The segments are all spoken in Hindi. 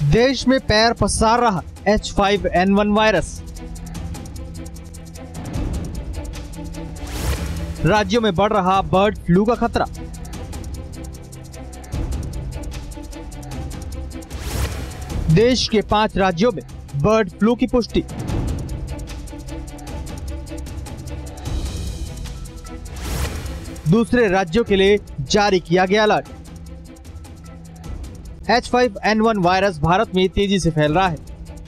देश में पैर पसार रहा H5N1 वायरस। राज्यों में बढ़ रहा बर्ड फ्लू का खतरा। देश के 5 राज्यों में बर्ड फ्लू की पुष्टि। दूसरे राज्यों के लिए जारी किया गया अलर्ट। H5N1 वायरस भारत में तेजी से फैल रहा है।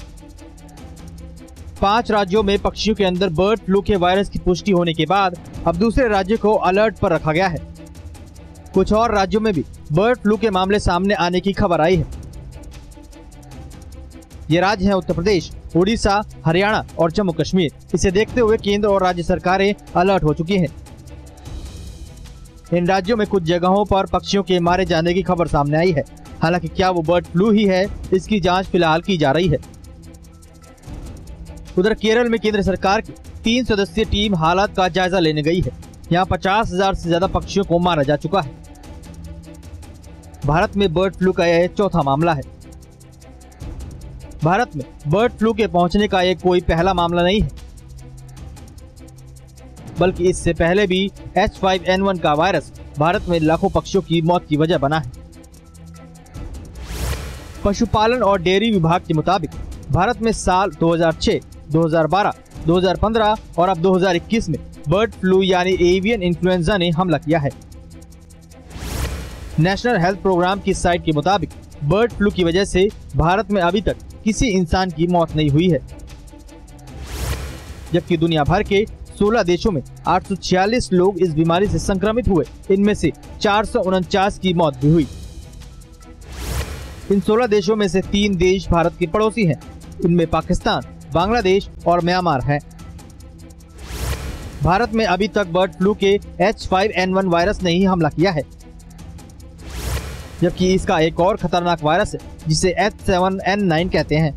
5 राज्यों में पक्षियों के अंदर बर्ड फ्लू के वायरस की पुष्टि होने के बाद अब दूसरे राज्यों को अलर्ट पर रखा गया है। कुछ और राज्यों में भी बर्ड फ्लू के मामले सामने आने की खबर आई है। ये राज्य हैं उत्तर प्रदेश, उड़ीसा, हरियाणा और जम्मू कश्मीर। इसे देखते हुए केंद्र और राज्य सरकारें अलर्ट हो चुकी हैं। इन राज्यों में कुछ जगहों पर पक्षियों के मारे जाने की खबर सामने आई है। हालांकि क्या वो बर्ड फ्लू ही है, इसकी जांच फिलहाल की जा रही है। उधर केरल में केंद्र सरकार की 3 सदस्यीय टीम हालात का जायजा लेने गई है। यहाँ 50,000 से ज्यादा पक्षियों को मारा जा चुका है। भारत में बर्ड फ्लू का यह चौथा मामला है। भारत में बर्ड फ्लू के पहुंचने का ये कोई पहला मामला नहीं है, बल्कि इससे पहले भी H5N1 का वायरस भारत में लाखों पक्षियों की मौत की वजह बना है। पशुपालन और डेयरी विभाग के मुताबिक भारत में साल 2006, 2012, 2015 और अब 2021 में बर्ड फ्लू यानी एवियन इन्फ्लुएंजा ने हमला किया है। नेशनल हेल्थ प्रोग्राम की साइट के मुताबिक बर्ड फ्लू की वजह से भारत में अभी तक किसी इंसान की मौत नहीं हुई है, जबकि दुनिया भर के 16 देशों में 846 लोग इस बीमारी से संक्रमित हुए। इनमें से 449 की मौत भी हुई। इन 16 देशों में से 3 देश भारत के पड़ोसी हैं। इनमें पाकिस्तान, बांग्लादेश और म्यांमार है। भारत में अभी तक बर्ड फ्लू के H5N1 वायरस ने ही हमला किया है, जबकि इसका एक और खतरनाक वायरस है जिसे H7N9 कहते हैं।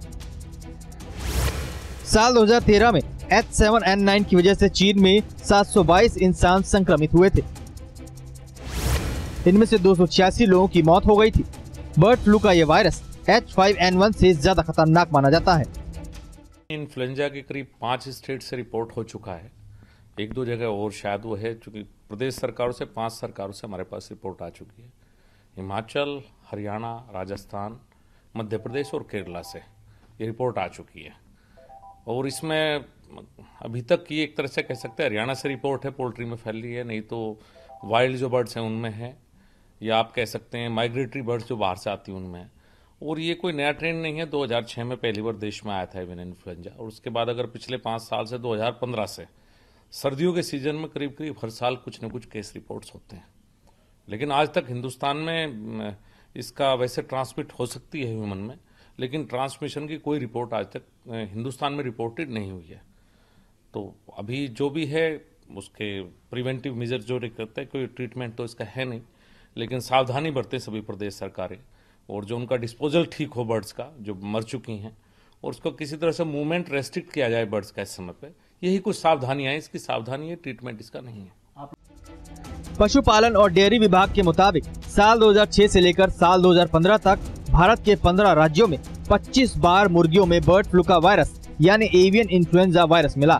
साल 2013 में H7N9 की वजह से चीन में 722 इंसान संक्रमित हुए थे। इनमें से 286 लोगों की मौत हो गई थी। बर्ड फ्लू का यह वायरस H5N1 से ज्यादा खतरनाक माना जाता है। इन्फ्लुएंजा के करीब 5 स्टेट से रिपोर्ट हो चुका है। 1-2 जगह और शायद वो है, चूंकि प्रदेश सरकारों से 5 सरकारों से हमारे पास रिपोर्ट आ चुकी है। हिमाचल, हरियाणा, राजस्थान, मध्य प्रदेश और केरला से ये रिपोर्ट आ चुकी है। और इसमें अभी तक की एक तरह से कह सकते हैं हरियाणा से रिपोर्ट है, पोल्ट्री में फैल रही है, नहीं तो वाइल्ड जो बर्ड्स हैं उनमें है, या आप कह सकते हैं माइग्रेटरी बर्ड्स जो बाहर से आती हैं उनमें है। और ये कोई नया ट्रेंड नहीं है। 2006 में पहली बार देश में आया था एवियन इन्फ्लुएंजा, और उसके बाद अगर पिछले 5 साल से 2015 से सर्दियों के सीजन में करीब करीब हर साल कुछ न कुछ केस रिपोर्ट्स होते हैं। लेकिन आज तक हिंदुस्तान में इसका वैसे ट्रांसमिट हो सकती है ह्यूमन में, लेकिन ट्रांसमिशन की कोई रिपोर्ट आज तक हिंदुस्तान में रिपोर्टेड नहीं हुई है। तो अभी जो भी है उसके प्रिवेंटिव मेजर जो करते हैं, कोई ट्रीटमेंट तो इसका है नहीं, लेकिन सावधानी बरते सभी प्रदेश सरकारें, और जो उनका डिस्पोजल ठीक हो बर्ड्स का जो मर चुकी हैं, और उसको किसी तरह से मूवमेंट रेस्ट्रिक्ट किया जाए बर्ड्स का इस समय पे। यही कुछ सावधानियां हैं। इसकी सावधानी है, ट्रीटमेंट इसका नहीं है। पशुपालन और डेयरी विभाग के मुताबिक साल 2006 से लेकर साल 2015 तक भारत के 15 राज्यों में 25 बार मुर्गियों में बर्ड फ्लू का वायरस यानी एवियन इन्फ्लुएंजा वायरस मिला।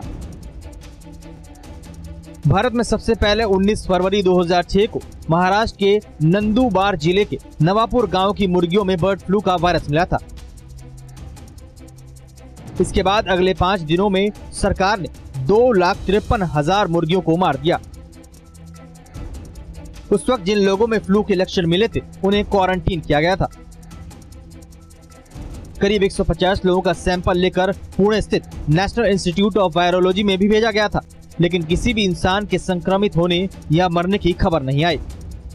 भारत में सबसे पहले 19 फरवरी 2006 को महाराष्ट्र के नंदुरबार जिले के नवापुर गांव की मुर्गियों में बर्ड फ्लू का वायरस मिला था। इसके बाद अगले 5 दिनों में सरकार ने 2,53,000 मुर्गियों को मार दिया। उस वक्त जिन लोगों में फ्लू के लक्षण मिले थे उन्हें क्वारंटीन किया गया था। करीब 150 लोगों का सैंपल लेकर पुणे स्थित नेशनल इंस्टीट्यूट ऑफ वायरोलॉजी में भी भेजा गया था, लेकिन किसी भी इंसान के संक्रमित होने या मरने की खबर नहीं आई।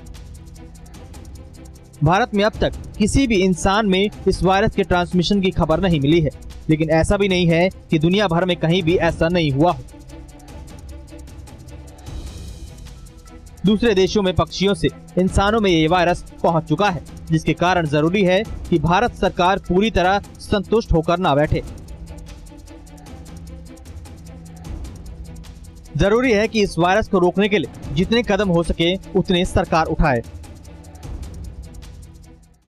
भारत में अब तक किसी भी इंसान में इस वायरस के ट्रांसमिशन की खबर नहीं मिली है, लेकिन ऐसा भी नहीं है कि दुनिया भर में कहीं भी ऐसा नहीं हुआ हो। दूसरे देशों में पक्षियों से इंसानों में ये वायरस पहुंच चुका है, जिसके कारण जरूरी है कि भारत सरकार पूरी तरह संतुष्ट होकर ना बैठे। जरूरी है कि इस वायरस को रोकने के लिए जितने कदम हो सके उतने सरकार उठाए।